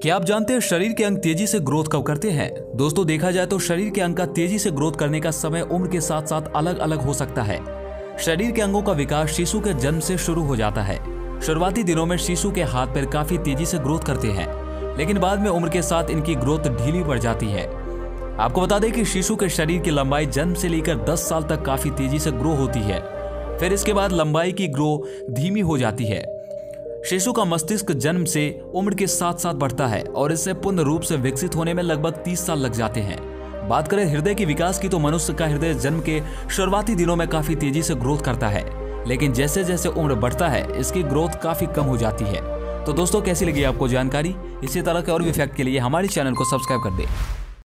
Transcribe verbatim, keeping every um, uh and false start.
क्या आप जानते हैं शरीर के अंग तेजी से ग्रोथ कब करते हैं? दोस्तों, देखा जाए तो शरीर के अंग का तेजी से ग्रोथ करने का समय उम्र के साथ साथ अलग अलग हो सकता है। शरीर के अंगों का विकास शिशु के जन्म से शुरू हो जाता है। शुरुआती दिनों में शिशु के हाथ पैर काफी तेजी से ग्रोथ करते हैं, लेकिन बाद में उम्र के साथ इनकी ग्रोथ ढीली पड़ जाती है। आपको बता दें कि शिशु के शरीर की लंबाई जन्म से लेकर दस साल तक काफी तेजी से ग्रो होती है। फिर इसके बाद लंबाई की ग्रो धीमी हो जाती है। शिशु का मस्तिष्क जन्म से उम्र के साथ साथ बढ़ता है और इससे पूर्ण रूप से विकसित होने में लगभग तीस साल लग जाते हैं। बात करें हृदय के विकास की, तो मनुष्य का हृदय जन्म के शुरुआती दिनों में काफी तेजी से ग्रोथ करता है, लेकिन जैसे जैसे उम्र बढ़ता है इसकी ग्रोथ काफी कम हो जाती है। तो दोस्तों, कैसी लगी आपको जानकारी? इसी तरह के और भी फैक्ट के लिए हमारे चैनल को सब्सक्राइब कर दे।